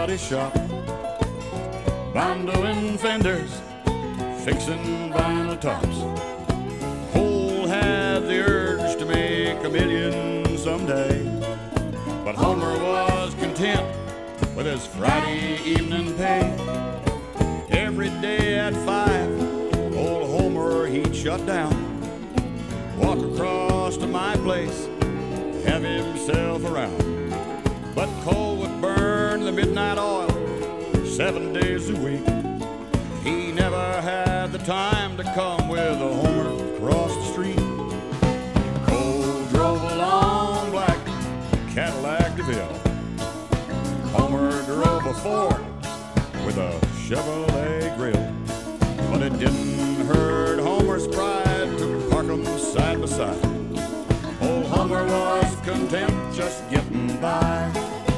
body shop, bundling fenders, fixing vinyl tops. Cole had the urge to make a million someday, but Homer was content with his Friday evening pay. Every day at 5, old Homer he'd shut down, walk across to my place, have himself around. But Cole would burn the midnight oil 7 days a week. He never had the time to come with a Homer across the street. Cole drove a long black Cadillac DeVille. Homer drove a Ford with a Chevrolet grill. But it didn't hurt Homer's pride to park 'em side by side. Old Homer was content just getting by.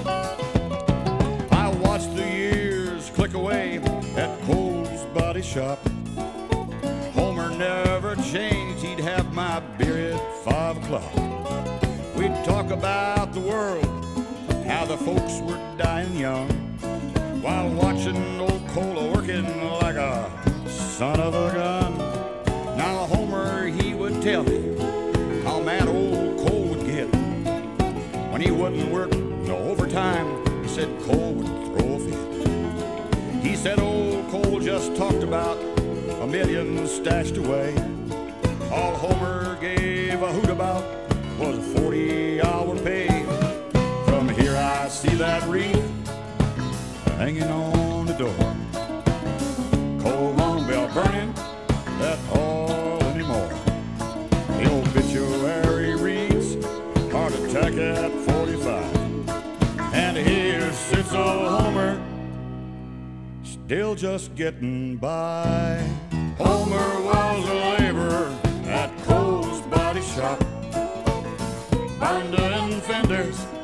I watched the years click away at Cole's body shop. Homer never changed, he'd have my beer at 5 o'clock. We'd talk about the world, how the folks were dying young, while watching old Cole working like a son of a gun. Now Homer, he would tell me how mad old Cole would get when he wouldn't work no overtime. He said Cole would throw a fit. He said old Cole just talked about a million stashed away. All Homer gave a hoot about was a 40-hour pay. From here I see that wreath hanging on the door. Cole won't be burning that oil anymore. The obituary reads, heart attack at 45. And here sits old Homer, still just getting by. Homer was a laborer at Cole's body shop, bundling fenders,